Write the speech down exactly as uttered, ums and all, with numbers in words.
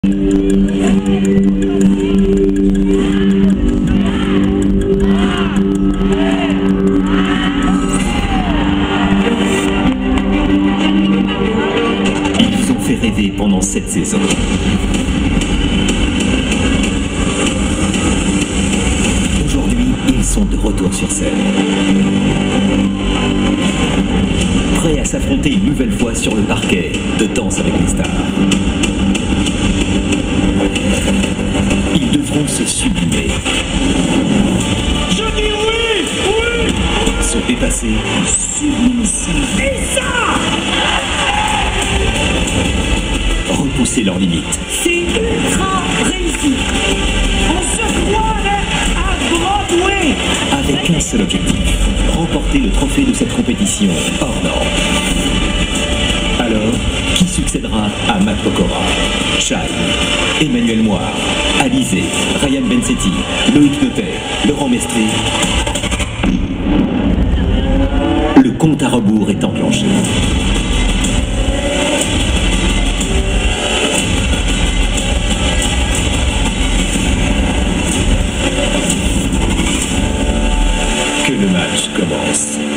Ils ont fait rêver pendant cette saison. Aujourd'hui, ils sont de retour sur scène. Prêts à s'affronter une nouvelle fois sur le parquet de Danse avec les stars. Ils devront se sublimer. Je dis oui, oui. Se dépasser. Sublimer. Et ça, repousser leurs limites. c'est ultra réussi. On se croirait à Broadway. Avec un seul objectif, remporter le trophée de cette compétition hors norme. Alors, qui succédera à Matt Pokora, Shai, Emmanuel Moir, Alizé, Ryan Bensetti, Loïc Notet, Laurent Mestré? Le compte à rebours est enclenché. Que le match commence.